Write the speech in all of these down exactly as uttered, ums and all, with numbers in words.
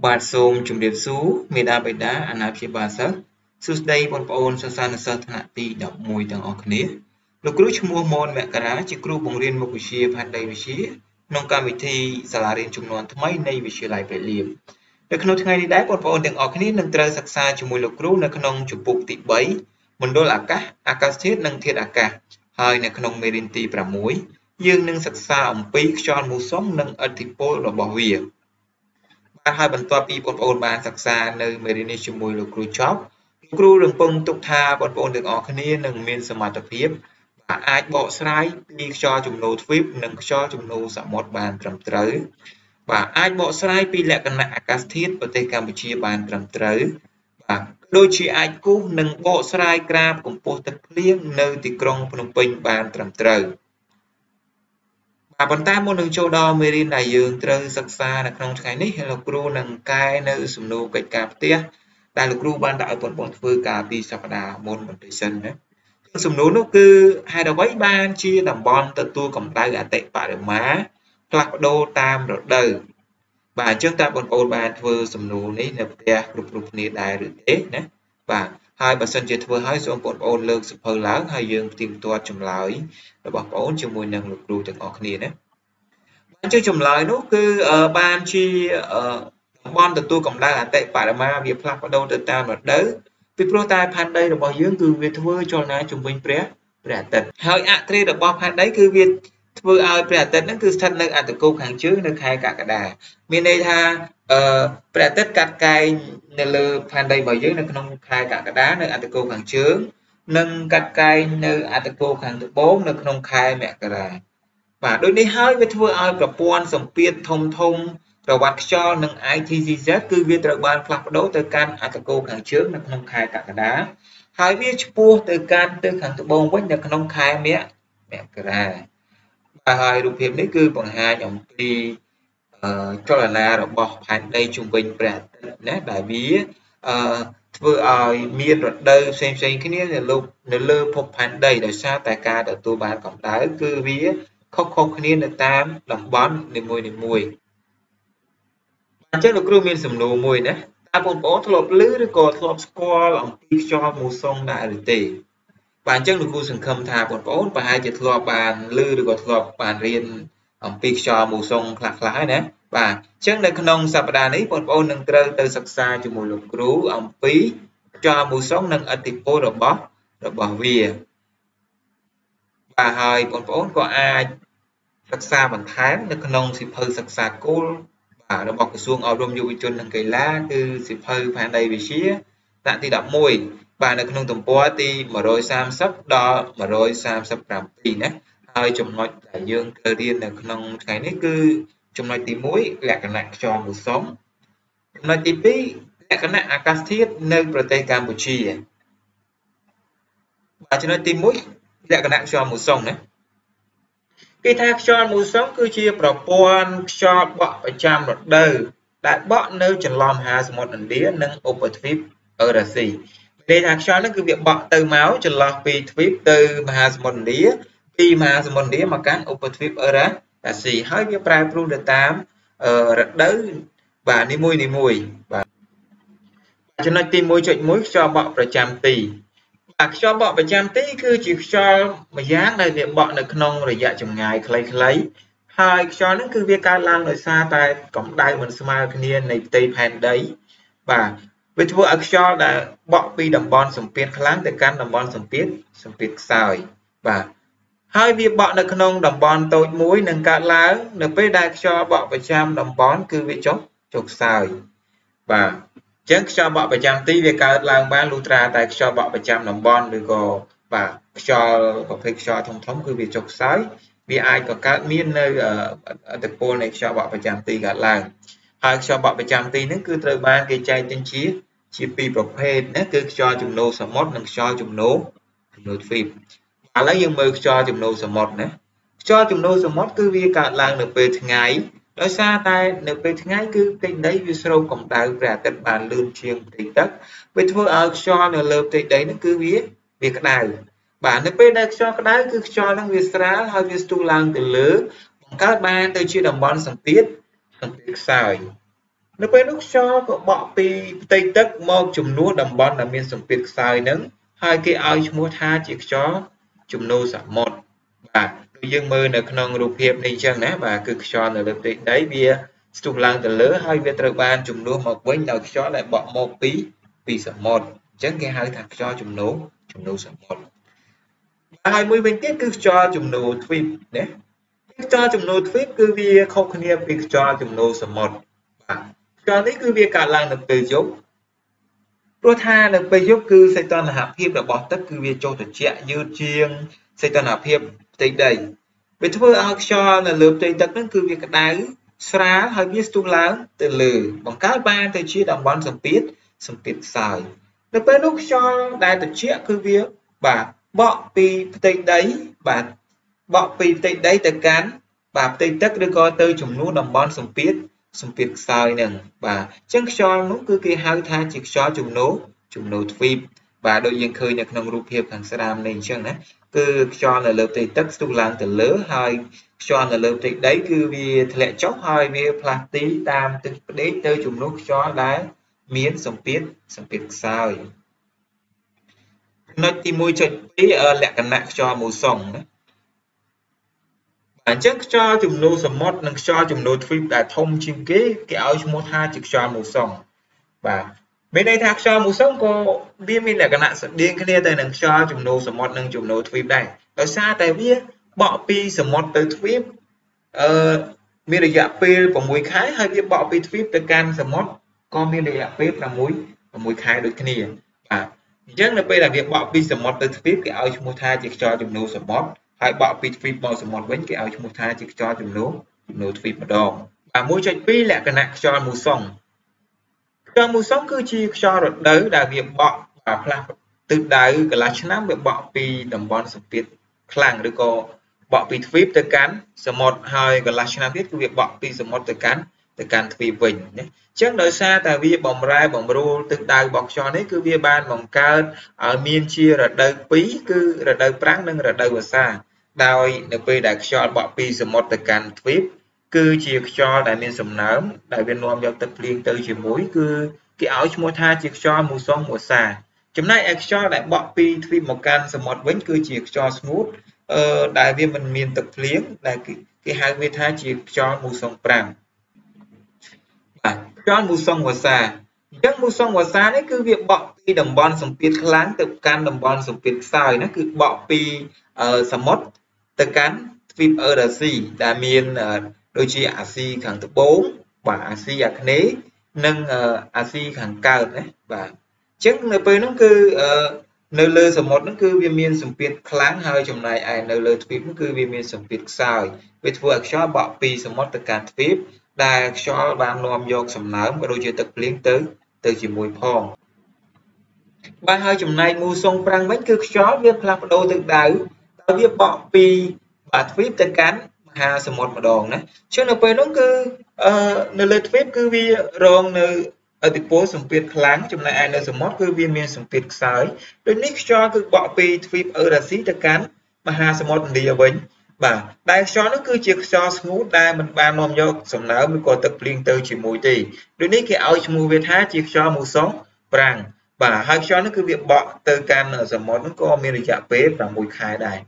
បាទសូមជម្រាបសួរមេដាបេដាអាណាព្យាបាលសិស្សសួស្តីបងប្អូនសិស្សានុសិស្សថ្នាក់ទីដប់មួយទាំងអស់គ្នាលោកគ្រូឈ្មោះមនមករាជាគ្រូបង្រៀនមុខវិជ្ជាផានដីវិទ្យាក្នុងកម្មវិធីសាលារៀនជំនាន់ថ្មីនៃវិទ្យាល័យព្រះលៀបនៅក្នុងថ្ងៃនេះដែរបងប្អូនទាំងអស់គ្នានឹងត្រូវសិក្សាជាមួយលោកគ្រូនៅក្នុងជំពូកទីបីមណ្ឌលអាកាសអាកាសធាតុនិងធាតុអាកាសហើយនៅក្នុងមេរៀនទីប្រាំមួយយើងនឹងសិក្សាអំពីខ្យល់មូសុងនិងឥទ្ធិពលរបស់វាបាទហើយបន្ទាប់ពីបងប្អូនបានសិក្សានៅមេរៀននេះជាមួយលោកគ្រូចប់លោកគ្រូរំពឹងទុកថាបងប្អូនទាំងអស់គ្នានឹងមានសមត្ថភាពបាទអាចបកស្រាយពីខ្យល់ជំនោរទ្វីបនិងខ្យល់ជំនោរសមុទ្របានត្រឹមត្រូវបាទអាចបកស្រាយពីលក្ខណៈអាកាសធាតុប្រទេសកម្ពុជាបានត្រឹមត្រូវបាទដូចជាអាចគូសនិងបកស្រាយក្រាបកម្ពស់ទឹកភ្លៀងនៅទីក្រុងភ្នំពេញបានត្រឹមត្រូវប៉ុន្តែមុននឹងចូលដល់មេរៀនដែលយើងត្រូវសិក្សានៅក្នុងថ្ងៃនេះលោកគ្រូនឹងកែនៅសំណួរកិច្ចការផ្ទះដែលលោកគ្រូបានដាក់ឲ្យបងប្អូនធ្វើកាលពីសប្តាហ៍មុនបន្តិចសិនណាសំណួរនោះគឺហេតុអ្វីបានជាតំបន់ទទួលកម្ដៅអតិបរមាផ្លាស់ប្ដូរតាមរដូវបាទអញ្ចឹងតើបងប្អូនបានធ្វើសំណួរនេះនៅផ្ទះគ្រប់គ្រប់គ្នាដែរឬទេណាបាទហើយបើសិនជាធ្វើហើយសូមបងប្អូនលើកសភៅឡើងហើយយើងផ្ទៀងផ្ទាត់ចម្លើយរបស់បងប្អូនជាមួយនឹងលោកគ្រូទាំងអស់គ្នាណាអញ្ចឹងចម្លើយនោះគឺបានជាតំបន់ទទួលកម្ដៅអតិបរមាវាផ្លាស់ប្ដូរទៅតាមរដូវពីព្រោះតែផែនដីរបស់យើងគឺវាធ្វើចលនាជំវិញព្រះព្រះអាទិត្យហើយអគ្រារបស់ផែនដីគឺវាធ្វើឲ្យព្រះអាទិត្យហ្នឹងគឺស្ថិតនៅអត្តគោលខាងជើងនៅខែកក្កដាមានន័យថាអឺព្រះអាទិត្យកាត់កែងនៅលើផែនដីរបស់យើងនៅក្នុងខែកក្កដានៅអត្តគោលខាងជើងនិងកាត់កែងនៅអត្តគោលខាងត្បូងនៅក្នុងខែមករាបាទដូចនេះហើយវាធ្វើឲ្យប្រព័ន្ធសម្ពាធធំធំប្រវត្តិខ្យល់និង I T C Z គឺវាត្រូវបានផ្លាស់ប្ដូរទៅកាន់អត្តគោលខាងជើងនៅក្នុងខែកក្កដាហើយវាឆ្ពោះទៅកាន់ទៅខាងត្បូងវិញនៅក្នុងខែមករាបាទហើយរូបភាពនេះគឺបង្ហាញអំពីចលនារបស់ផែនដីជុំវិញព្រះអាទិត្យណាដែលវាអឺធ្វើឲ្យមានរដូវផ្សេងផ្សេងគ្នានៅលើនៅលើភពផែនដីដោយសារតែការទទួលបានកម្ដៅគឺវាខុសៗគ្នានៅតាមតំបន់នីមួយនីមួយអញ្ចឹងលោកគ្រូមានសំណួរមួយណាតើបងប្អូនធ្លាប់ឮឬក៏ធ្លាប់ស្គាល់អំពីខ្យល់មូសុងដែរឬទេបាទអញ្ចឹងលោកគ្រូសង្ឃឹមថាបងប្អូនប្រហែលជាធ្លាប់បានឮឬក៏ធ្លាប់បានរៀនអំពីខ្យល់មូសុងខ្លះៗហើយណាបាទអញ្ចឹងនៅក្នុងសប្តាហ៍នេះបងប្អូននឹងត្រូវទៅសិក្សាជាមួយលោកគ្រូអំពីខ្យល់មូសុងនិងឥទ្ធិពលរបស់របស់វាបាទហើយបងប្អូនក៏អាចសិក្សាបន្ថែមនៅក្នុងសៀវភៅសិក្សាគោលបាទរបស់ក្រសួងអប់រំយុវជននិងកីឡាគឺសៀវភៅផែនដីវិទ្យាថ្នាក់ទីដប់មួយបាទនៅក្នុងទំព័រទីmột trăm ba mươiដល់một trăm ba mươi bảyណាហើយចំណុចដែលយើងត្រូវរៀននៅក្នុងថ្ងៃនេះគឺចំណុចទីមួយលក្ខណៈខ្យល់មូសុងចំណុចទីពីរលក្ខណៈអាកាសធាតុនៅប្រទេសកម្ពុជាបាទចំណុចទីមួយលក្ខណៈខ្យល់មូសុងណាគេថាខ្យល់មូសុងគឺជាប្រព័ន្ធខ្យល់បក់ប្រចាំរដូវដែលបក់នៅចន្លោះមហាសមុទ្រឥណ្ឌានិងឧបទ្វីបអឺរ៉ាស៊ីគេថាខ្យល់ហ្នឹងគឺវាបក់ទៅមកចន្លោះពីទ្វីបទៅមហាសមុទ្រឥណ្ឌាពីមហាសមុទ្រឥណ្ឌាមកកាន់ឧបទ្វីបអឺរ៉ាស៊ីហើយវាប្រែប្រួលទៅតាមរដូវបាទនីមួយនីមួយបាទចំណុចទីមួយចុចមួយខ្យល់បក់ប្រចាំទីខ្យល់បក់ប្រចាំទីគឺជាខ្យល់មួយយ៉ាងដែលវាបក់នៅក្នុងរយៈចម្ងាយខ្លីៗហើយខ្យល់ហ្នឹងគឺវាកើតឡើងដោយសារតែកម្ដៅមិនស្មើគ្នានៃផ្ទៃផែនដីបាទវាធ្វើឲ្យខ្យល់ដែលបក់ពីតំបន់សម្ពាធខ្លាំងទៅកាន់តំបន់សម្ពាធសម្ពាធខ្សោយបាទហើយវាបក់នៅក្នុងតំបន់តូចមួយនឹងកើតឡើងនៅពេលដែលខ្យល់បក់ប្រចាំតំបន់គឺវាចុះចុះខ្សោយបាទអញ្ចឹងខ្យល់បក់ប្រចាំទីវាកើតឡើងបានលុះត្រាតែខ្យល់បក់ប្រចាំតំបន់ឬក៏បាទខ្យល់ប្រភេទខ្យល់ធំធំគឺវាចុះខ្សោយវាអាចក៏កើតមាននៅឥទ្ធិពលនៃខ្យល់បក់ប្រចាំទីកើតឡើងហើយខ្យល់បក់ប្រចាំទីនេះគឺត្រូវបានគេចែកចេញជាជាពីរប្រភេទណាគឺខ្យល់ជំនោរសមុទ្រនិងខ្យល់ជំនោរជំនោរទ្វីបឥឡូវយើងមើលខ្យល់ជំនោរសមុទ្រណាខ្យល់ជំនោរសមុទ្រគឺវាកើតឡើងនៅពេលថ្ងៃដោយសារតែនៅពេលថ្ងៃគឺផ្ទៃដីវាស្រូបកម្ដៅព្រះអាទិត្យបានលឿនជាងផ្ទៃទឹកវាធ្វើឲ្យខ្យល់នៅលើផ្ទៃដីនោះគឺវាវាក្តៅបាទនៅពេលដែលខ្យល់ក្តៅគឺខ្យល់ហ្នឹងវាស្រាលហើយវាស្ទុះឡើងទៅលើបង្កើតបានទៅជាតំបន់សម្ពាធសម្ពាធខ្សោយ Nếu bên lúc cho có bỏ pi tây tức một chùm núa đầm bón là miền sông Việt xài nắng hai cái ao mua tha chiếc chó chùm nô sạc một và đôi dương mơ là khăn rụp hiệp này chẳng ná và cực cho là lập định đấy bia sụp lăng từ lứa hai việt trời ban chùm núa một với đầu chó lại bỏ một tí pi sạc một chẳng cái hai thằng cho chùm nô chùm nô sạc một hai mươi bên tiết cứ cho chùm nô phim đấy cho chùm nô phim cứ bia không khăn hiệp pi cho chùm nô sạc một cho đấy cứ việc cả làng được từ dốc rồi tha được bây dốc cứ xây toàn là hạp hiệp là bỏ tất cứ việc cho thật trẻ như chiêng xây toàn hạp hiệp tới đây về thưa áo cho là lượp tới tất nó cứ việc đá xóa hay biết tung láng từ lử bằng các ba tới chia đồng bón sầm tiết sầm tiết xài được bên lúc cho đại thật trẻ cứ việc và bỏ pi tới đấy và bỏ pi tới đấy tới cán và tới tất được coi tới chủng nút đồng bón sầm tiết sum việc sai nè và chân cho nó cứ kia hai thay chiếc cho chùm nố chùm nố phim và đôi dân khơi nhật nông rụp hiệp hàng Saram này chân đấy cứ cho là lớp tây tất tung lang từ lứa hai cho là lớp tây đấy cứ vì lệ chóc hai vì plastic tam từ đấy tới chùm nố cho đá miến sum tiết sum việc sai nói thì môi trận tí ở lẹ cẩn nặng cho màu sòng đấy bản chất cho chùm nô sầm mót nâng cho chùm nô phim đã thông chim kế cái áo chùm mốt ha trực cho màu sòng và bên đây thạc cho màu sòng có viên mình là cái nạn sập điên cái này tại nâng cho chùm nô sầm mót nâng chùm nô phim đây ở xa tại vì bỏ pi sầm mót tới phim ờ miền địa dạ pi và mùi khái hay biết bỏ pi phim tới can sầm mót còn miền địa dạ pi là muối và mùi khái được cái này à chắc là bây là việc bỏ pi sầm mót tới phim cái áo chùm mốt ha trực cho chùm nô sầm mót hai bỏ pi phim màu sầm mót với cái áo chùm mốt ha trực cho chùm nô chùm nô phim một đòn và môi chạy pi là cái nạn cho màu sòng cho màu sòng cứ chi cho rồi đấy là việc bỏ và là từ đấy cái là chắn việc bỏ pi đồng bón sập tiết khlang được có bỏ pi phim tới cán sầm mót hai cái là chắn biết cái việc bỏ pi sầm mót tới cán tới cán phim bình nhé chắc đời xa tại vì bóng rai bóng rô từ đời bọc cho đấy cứ việc ban bóng cao ở miền chia rồi đời pí cứ rồi đời prang nâng rồi đời vừa xa đôi được về đại cho bỏ pi sầm mót tới cán phim cứ chia cho đại miền sầm nấm đại viên nom giao tập liên từ chỉ mũi cứ cái áo mua tha chia cho mùa xuân mùa xà chấm này cho đại bỏ pi phim một can sầm mót vẫn cứ chia cho smooth ờ, đại viên mình miền tập liếng là cái cái hai viên tha chia cho mùa xuân prang à, cho mùa xuân mùa xà chắc mùa xuân mùa xà đấy cứ việc bỏ pi đồng bon sầm piết láng tập can đồng bon sầm piết xài nó cứ bỏ pi ờ, sầm mót tập can phim ở đà xì đà miền đôi chi à si khẳng thứ bốn và à si à nế nâng à si khẳng cao đấy và chắc nơi bên nó cứ nơi lơ sầm một nó cứ viêm miên sầm piết láng hơi trong này ai nơi lơ phim nó cứ viêm miên sầm piết xài với vừa cho bỏ pi sầm mót tập can phim đà cho ban loam vô sầm nở và đôi chi tập liên tới từ chỉ mùi phong ba hai trong này mùa xuân prang vẫn cứ cho viêm làm đồ từ đầu tao viêm bỏ pi và phim tập can ha sầm một đòn đấy chứ nó về nó cứ nơi lên phép cứ vi rong nơi ở thành phố sầm việt láng trong này ai nơi sầm mót cứ viên miền sầm việt sái đôi nick cho cứ bỏ pi phim ở đà sĩ tất cán mà ha sầm một đi ở bên và đại cho nó cứ chiếc cho smooth đa mình ba nom vô sầm nở mới có tập liên từ chỉ mùi tì đôi nick cái áo mùi việt há chiếc cho mùi sống prang và hai cho nó cứ việc bỏ từ can ở sầm mót nó có miền địa pế và mùi khai đài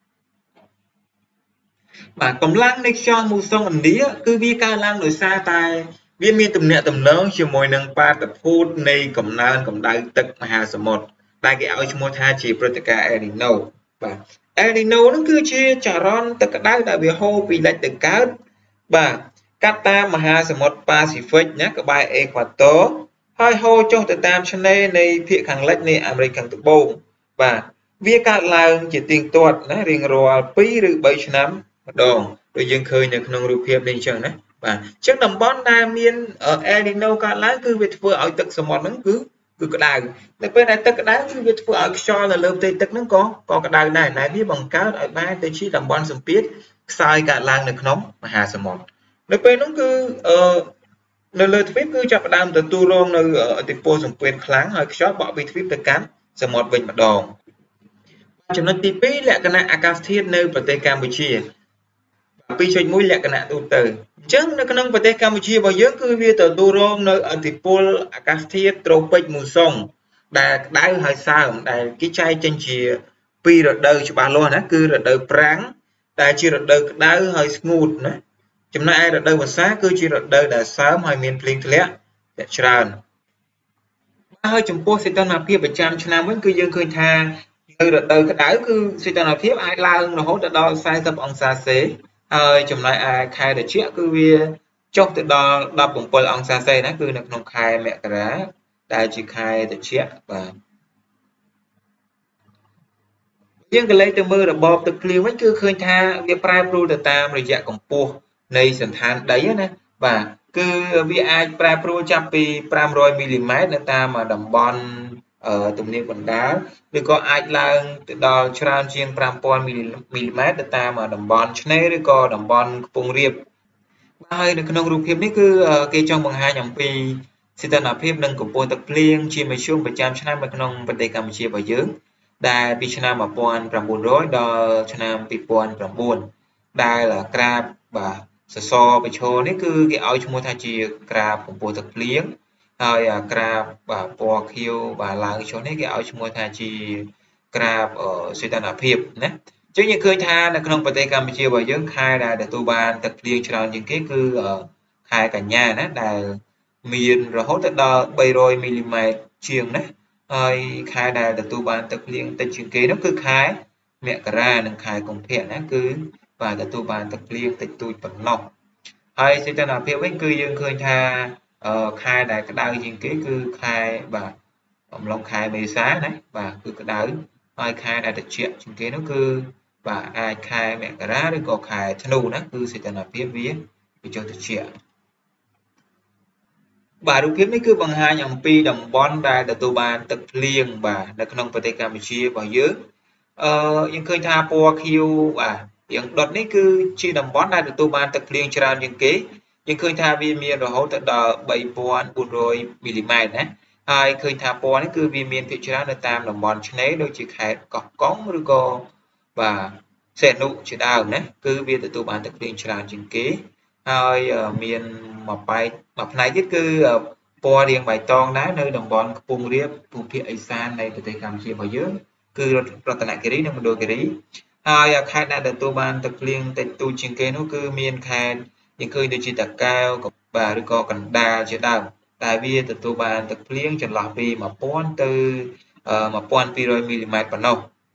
và tổng lăng này cho một sông ẩn đĩa cứ vi ca lăng đổi xa tài viên miên tầm nẹt tầm lớn chiều mồi nâng ba tập phút này cầm nan cầm đai tật mà hà sầm một đại cái áo cho một hai chỉ proteka Elino và Elino nó cứ chia trả ron tất cả đai đại biểu hô vì lệnh từ cá và Kata mà hà sầm một Pacific nhé các bài Ecuador hai hô trong từ tam cho nên này phía hàng lệch này American tự bông và việc cả lăng chỉ tiền tuột nó riêng rồi pi rưỡi bảy năm đòn đôi dân khơi nhật nông rụp hiệp lên chẳng đấy và chắc nằm bón đa miên ở Elino cả lái cứ việc vừa ở tận sầm một nó cứ cứ cái đài tại bên này tất cả đá cứ việc vừa ở cho là lớp tây tận nó có còn cái đài này này biết bằng cá ở ba tới chi nằm bón sầm piết sai cả làng được nóng mà hà sầm một nơi bên nó cứ ờ nơi lời phép cứ cho đam từ tu rong nơi ở thành phố sầm piết kháng hơi shop bỏ bị phép được cán sầm một bình mặt đòn cho nó tí pí lẹ cái này Akasit nơiประเทศ Campuchia pi chơi mũi lẹ cái nạn tu từ ចឹងនៅក្នុងប្រទេសកម្ពុជារបស់យើងគឺវាទទួលរងនៅឥទ្ធិពលអាកាសធាតុត្រូពិកមូសុងដែលក្តៅហើយសើមដែលគេចែកចេញជាពីររដូវច្បាស់លាស់ណាគឺរដូវប្រាំងដែលជារដូវក្តៅហើយស្ងួតណាចំណែកឯរដូវវស្សាគឺជារដូវដែលសើមហើយមានភ្លៀងធ្លាក់ច្រើនហើយចំពោះសីតុណ្ហភាពប្រចាំឆ្នាំវិញគឺយើងឃើញថានៅរដូវក្តៅគឺសីតុណ្ហភាពអាចឡើងរហូតដល់สี่สิบអង្សាសេហើយចំណែកឯខែត្រជាក់គឺវាចុះទៅដល់ដប់bảyអង្សាសេណាគឺនៅក្នុងខែមករាដែលជាខែត្រជាក់បាទយើងក៏លេខទៅមើលរបបទឹកភ្លៀងវិញគឺឃើញថាវាប្រែប្រួលទៅតាមរយៈកម្ពស់នៃសន្តានដីណាបាទគឺវាអាចប្រែប្រួលចាប់ពីfive hundredមីលីម៉ែត្រនៅតាមតំបន់ទំនាបកណ្ដាលឬក៏អាចឡើងទៅដល់ច្រើនជាងfive thousandមីលីម៉ែត្រទៅតាមតំបន់ឆ្នេរឬក៏តំបន់ខ្ពង់រាបហើយនៅក្នុងរូបភាពនេះគឺគេចង់បង្ហាញអំពីសីតុណ្ហភាពនិងកម្ពស់ទឹកភ្លៀងជាមធ្យមប្រចាំឆ្នាំនៅក្នុងប្រទេសកម្ពុជារបស់យើងដែលពីឆ្នាំnineteen hundredដល់ឆ្នាំtwo thousand nineដែលក្រាបបាទសសរបញ្ឈរនេះគឺគេឲ្យឈ្មោះថាជាក្រាបកម្ពស់ទឹកភ្លៀងហើយក្រាបបាទពណ៌ខៀវបាទឡើងចុះនេះគេឲ្យឈ្មោះថាជាក្រាបសីតុណ្ហភាពណាអញ្ចឹងយើងឃើញថានៅក្នុងប្រទេសកម្ពុជារបស់យើងខែដែលទទួលបានទឹកភ្លៀងច្រើនជាងគេគឺខែកញ្ញាណាដែលមានរហូតដល់three hundredមីលីម៉ែត្រជាងណាហើយខែដែលទទួលបានទឹកភ្លៀងតិចជាងគេនោះគឺខែមករានិងខែកុម្ភៈណាគឺបាទទទួលបានទឹកភ្លៀងតិចតួចប៉ុណ្ណោះហើយសីតុណ្ហភាពវិញគឺយើងឃើញថាខែដែលក្តៅជាងគេគឺខែបាទអំឡុងខែមេសាណាបាទគឺក្តៅហើយខែដែលត្រជាក់ជាងគេនោះគឺបាទអាចខែមករាឬក៏ខែធ្នូណាគឺសីតុណ្ហភាពវាវាចុះត្រជាក់បាទរូបភាពនេះគឺបង្ហាញអំពីតំបន់ដែលទទួលបានទឹកភ្លៀងបាទនៅក្នុងប្រទេសកម្ពុជារបស់យើងអឺយើងឃើញថាពណ៌ខៀវបាទយើងដុតនេះគឺជាតំបន់ដែលទទួលបានទឹកភ្លៀងច្រើនជាងគេយើងឃើញថាវាមានរហូតដល់three thousand four hundredមីលីម៉ែត្រណាហើយឃើញថាពណ៌នេះគឺវាមានភាគច្រើននៅតាមតំបន់ឆ្នេរដូចជាខេត្តកោះកុងឬក៏បាទសីហនុជាដើមណាគឺវាទទួលបានទឹកភ្លៀងច្រើនជាងគេហើយមានមួយបែកមួយផ្នែកទៀតគឺពណ៌រាងបៃតងដែរនៅតំបន់ខ្ពង់រាបភូមិភាគឦសាននៃប្រទេសកម្ពុជារបស់យើងគឺរតនគិរីនិងមណ្ឌលគិរីហើយខេត្តដែលទទួលបានទឹកភ្លៀងតិចតួចជាងគេនោះគឺមានខេត្តយើងឃើញដូចជាតាកែវបាទឬក៏កណ្ដាលជាដើមតែវាទទួលបានទឹកភ្លៀងចន្លោះពីone thousandទៅone thousand two hundredមីលីម៉ែត្រប៉ុណ្ណោះ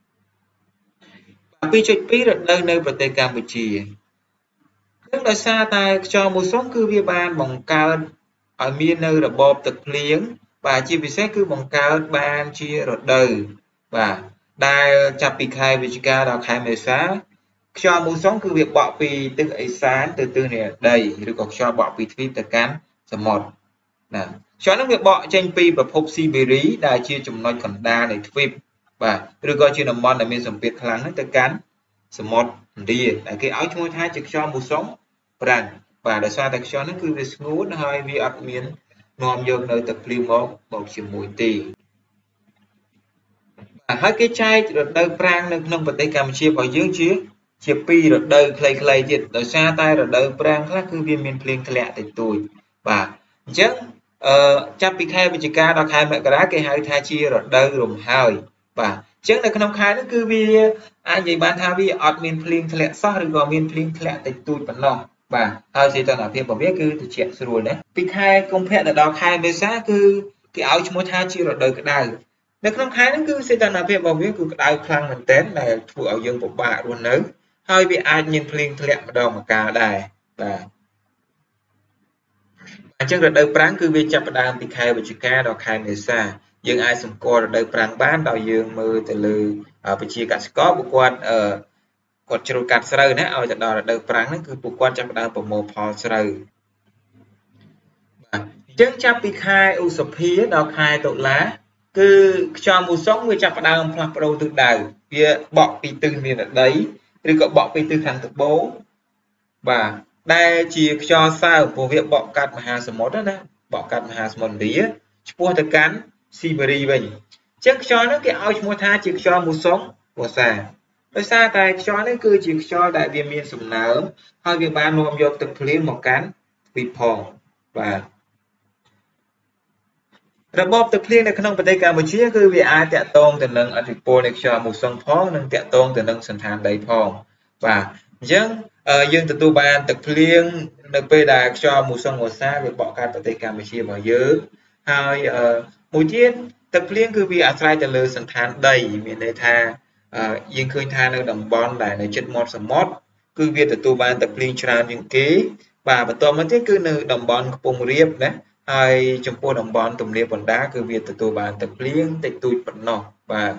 two point two រដូវនៅប្រទេសកម្ពុជានឹងដោយសារតែខ្យល់មូសុងគឺវាបានបង្កើតឲ្យមាននៅរបបទឹកភ្លៀងបាទជាពិសេសគឺបង្កើតបានជារដូវបាទដែលចាប់ពីខែវិច្ឆិកាដល់ខែមេសាខ្យល់មូសុងគឺវាបក់ពីទិសឦសានទៅទិសនិរតីឬក៏ខ្យល់បក់ពីទ្វីបទៅកាន់សមុទ្រណាខ្យល់នោះវាបក់ចេញពីប្រភពស៊ីបេរីដែលជាចំណុចកណ្ដាលនៃទ្វីបបាទឬក៏ជាតំបន់ដែលមានសម្ពាធខ្លាំងហ្នឹងទៅកាន់សមុទ្រឥណ្ឌាដែលគេឲ្យឈ្មោះថាជាខ្យល់មូសុងប្រាំងបាទដោយសារតែខ្យល់នេះគឺវាស្ងួតហើយវាអត់មាននាំយកនៅទឹកភ្លៀងមកមកជាមួយទេបាទហើយគេចែករដូវប្រាំងនៅក្នុងប្រទេសកម្ពុជារបស់យើងជាជាពីររដូវខ្លីៗទៀតដោយសារតែរដូវប្រាំងខ្លះគឺវាមានភ្លៀងធ្លាក់តិចតួចបាទអញ្ចឹងអឺចាប់ពីខែវិច្ឆិកាដល់ខែមករាគេហៅថាជារដូវរំហើយបាទអញ្ចឹងនៅក្នុងខែនេះគឺវាអាចនិយាយបានថាវាអត់មានភ្លៀងធ្លាក់សោះឬក៏មានភ្លៀងធ្លាក់តិចតួចប៉ុណ្ណោះបាទហើយសីតុណ្ហភាពរបស់វាគឺត្រជាក់ស្រួលណាពីខែកុម្ភៈដល់ខែមេសាគឺគេឲ្យឈ្មោះថាជារដូវក្តៅនៅក្នុងខែនេះគឺសីតុណ្ហភាពរបស់វាគឺក្តៅខ្លាំងមែនទែនដែលធ្វើឲ្យយើងពិបាករស់នៅហើយវាអាចមានភ្លៀងធ្លាក់ម្ដងម្កាលដែរបាទអញ្ចឹងរដូវប្រាំងគឺវាចាប់ផ្ដើមពីខែវិច្ឆិកាដល់ខែមេសាយើងអាចសម្គាល់រដូវប្រាំងបានដោយយើងមើលទៅលើប្រជាកសិករពួកគាត់អឺគាត់ជ្រូតកាត់ស្រូវណាឲ្យទៅដល់រដូវប្រាំងហ្នឹងគឺពួកគាត់ចាប់ផ្ដើមប្រមូលផលស្រូវបាទអញ្ចឹងចាប់ពីខែឧសភាដល់ខែតុលាគឺខ្យល់មូសុងវាចាប់ផ្ដើមផ្លាស់ប្ដូរទិសដៅវាបក់ពីទិសនិរតីឬក៏បក់ពីទិសខាងត្បូងបាទដែលជាខ្យល់សើមព្រោះវាបក់កាត់មហាសមុទ្រណាបក់កាត់មហាសមុទ្រឥណ្ឌាឆ្ពោះទៅកាន់ស៊ីបេរីវិញអញ្ចឹងខ្យល់នោះគេឲ្យឈ្មោះថាជាខ្យល់មូសុងវស្សាដោយសារតែខ្យល់នេះគឺជាខ្យល់ដែលវាមានសំណើមហើយវាបាននាំយកទឹកភ្លៀងមកកាន់ទ្វីបផងបាទរបបទឹកភ្លៀងនៅក្នុងប្រទេសកម្ពុជាគឺវាអាចតាក់ទងទៅនឹងឥទ្ធិពលនៃខ្យល់មូសុងផងនិងតាក់ទងទៅនឹងសន្តានដីផងបាទអញ្ចឹងយើងទទួលបានទឹកភ្លៀងនៅពេលដែលខ្យល់មូសុងវស្សាវាបក់កាត់ប្រទេសកម្ពុជារបស់យើងហើយមួយទៀតទឹកភ្លៀងគឺវាអាស្រ័យទៅលើសន្តានដីមានន័យថាយើងឃើញថានៅតំបន់ដែលនៅជិតមាត់សមុទ្រគឺវាទទួលបានទឹកភ្លៀងច្រើនជាងគេបាទបន្ទាប់មកទៀតគឺនៅតំបន់ខ្ពង់រាបណាហើយចំពោះតំបន់ទំនាបកណ្ដាលគឺវាទទួលបានទឹកភ្លៀងតិចតួចប៉ុណ្ណោះបាទ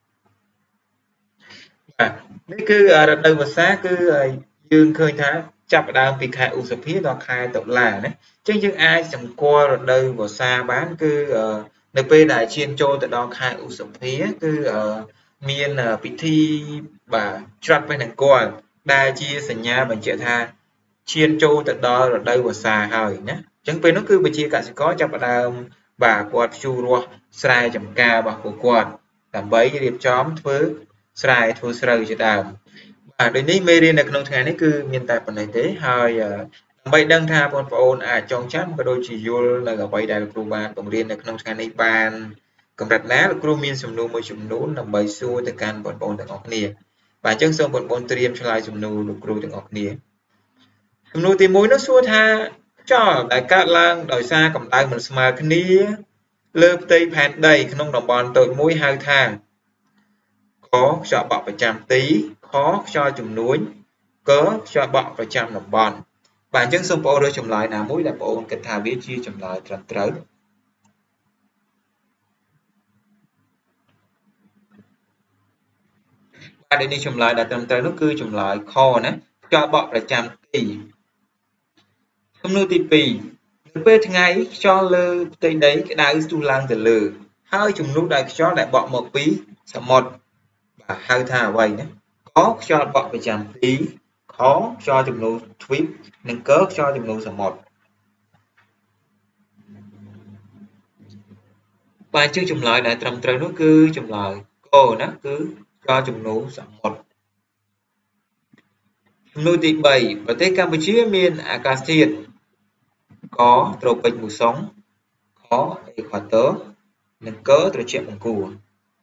បាទនេះគឺរដូវវស្សាគឺយើងឃើញថាចាប់ផ្ដើមពីខែឧសភាដល់ខែតុលាណាអញ្ចឹងយើងអាចសម្គាល់រដូវវស្សាបានគឺនៅពេលដែលឈានចូលទៅដល់ខែឧសភាគឺមានពិធីបាទច្រត់ពេលនង្គ័លដែលជាសញ្ញាបញ្ជាក់ថាឈានចូលទៅដល់រដូវវស្សាហើយណាអញ្ចឹងពេលនោះគឺប្រជាកសិករចាប់ផ្ដើមបាទគាត់ភ្ជួររាស់ស្រែចម្ការរបស់ពួកគាត់ដើម្បីរៀបចំធ្វើស្រែធ្វើស្រូវជាដើមបាទដូចនេះមេរៀននៅក្នុងថ្ងៃនេះគឺមានតែប៉ុណ្ណេះទេហើយដើម្បីដឹងថាបងប្អូនអាចចងចាំក៏ដូចជាយល់នៅអ្វីដែលលោកគ្រូបានបង្រៀននៅក្នុងថ្ងៃនេះបានកម្រិតណាលោកគ្រូមានសំណួរមួយចំនួនដើម្បីសួរទៅកាន់បងប្អូនទាំងអស់គ្នាបាទអញ្ចឹងសូមបងប្អូនត្រៀមឆ្លើយសំណួរលោកគ្រូទាំងអស់គ្នាសំណួរទីមួយនោះសួរថាខ្យល់ដែលកើតឡើងដោយសារកម្ដៅមិនស្មើគ្នាលើផ្ទៃផែនដីក្នុងតំបន់តូចមួយហៅថាកខ្យល់បក់ប្រចាំទីខខ្យល់ជំនួញកខ្យល់បក់ប្រចាំតំបន់បាទអញ្ចឹងសូមបងប្អូនរើសចម្លើយណាមួយដែលបងប្អូនគិតថាវាជាចម្លើយត្រឹមត្រូវបាទនេះចម្លើយដែលត្រឹមត្រូវនោះគឺចម្លើយខណាខ្យល់បក់ប្រចាំទីសំណួរទីពីរនៅពេលថ្ងៃខ្យល់លើផ្ទៃដីក្តៅស្ទុះឡើងទៅលើហើយជំនួសដោយខ្យល់ដែលបក់មកពីសមុទ្របាទហៅថាអ្វីណាកខ្យល់បក់ប្រចាំទីខខ្យល់ជំនួសទ្វីបនិងកខ្យល់ជំនួសសមុទ្របាទជាចម្លើយដែលត្រឹមត្រូវនោះគឺចម្លើយកណាគឺខ្យល់ជំនួសសមុទ្រសំណួរទីបីប្រទេសកម្ពុជាមានអាកាសធាតុកត្រូពិចមូសុងខអេក្វាទ័រនិងកត្រជាក់បង្គួរ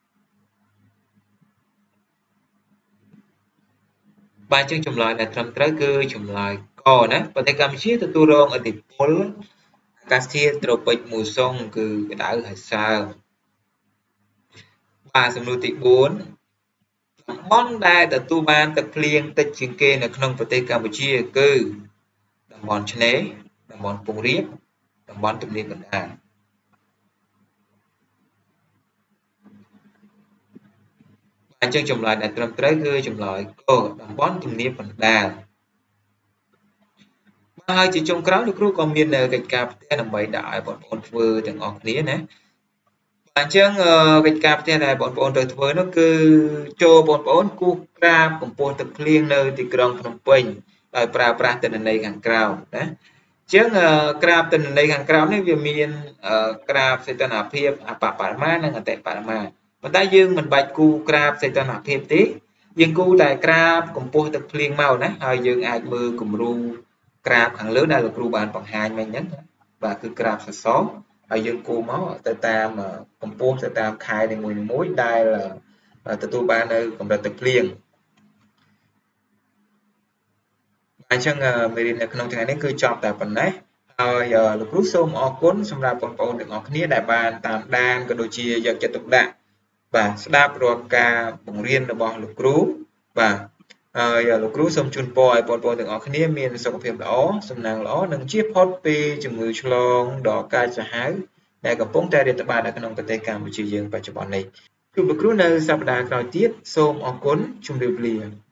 បាទជាចម្លើយដែលត្រឹមត្រូវគឺចម្លើយកណាប្រទេសកម្ពុជាទទួលរងឥទ្ធិពលអាកាសធាតុត្រូពិចមូសុងគឺក្តៅហើយសើមបាទសំណួរទីបួនតំបន់ដែលទទួលបានទឹកភ្លៀងតិចជាងគេនៅក្នុងប្រទេសកម្ពុជាគឺតំបន់ឆ្នេរតំបន់ខ្ពង់រាបតំបន់ទំនាបកណ្ដាលអញ្ចឹងចម្លើយដែលត្រឹមត្រូវគឺចម្លើយកតំបន់ទំនាបកណ្ដាលហើយជាចុងក្រោយលោកគ្រូក៏មានកិច្ចការផ្ទះដើម្បីដាក់ឲ្យបងប្អូនធ្វើទាំងអស់គ្នាណាអញ្ចឹងកិច្ចការផ្ទះដែលបងប្អូនត្រូវធ្វើនោះគឺចូលបងប្អូនគូសក្រាបកម្ពស់ទឹកភ្លៀងនៅទីក្រុងភ្នំពេញដោយប្រើប្រាស់ទិន្នន័យខាងក្រោមណាអញ្ចឹងក្រាបទិន្នន័យខាងក្រោមនេះវាមានក្រាបសីតុណ្ហភាពអបបរមានិងអតិបរមាប៉ុន្តែយើងមិនបាច់គូសក្រាបសីតុណ្ហភាពទេយើងគូសតែក្រាបកម្ពស់ទឹកភ្លៀងមកណាហើយយើងអាចមើលគំរូក្រាបខាងលើដែលលោកគ្រូបានបង្ហាញមិញហ្នឹងបាទគឺក្រាបសសរហើយយើងគូមកទៅតាមកម្ពស់ទៅតាមខែនីមួយៗដែលទទួលបាននៅកម្រិតទឹកភ្លៀងអញ្ចឹងមេរៀននៅក្នុងថ្ងៃនេះគឺចប់តែប៉ុណ្ណេះហើយលោកគ្រូសូមអរគុណសម្រាប់បងប្អូនទាំងអស់គ្នាដែលបានតាមដានក៏ដូចជាយកចិត្តទុកដាក់បាទស្ដាប់រាល់ការបង្រៀនរបស់លោកគ្រូបាទហើយលោកគ្រូសូមជូនពរឲ្យបងប្អូនទាំងអស់គ្នាមានសុខភាពល្អសំណាងល្អនិងជៀសផុតពីជំងឺឆ្លងដ៏កាចសាហាវដែលកំពុងតែរាតត្បាតនៅក្នុងប្រទេសកម្ពុជាយើងបច្ចុប្បន្ននេះជួបលោកគ្រូនៅសប្តាហ៍ក្រោយទៀតសូមអរគុណជម្រាបលា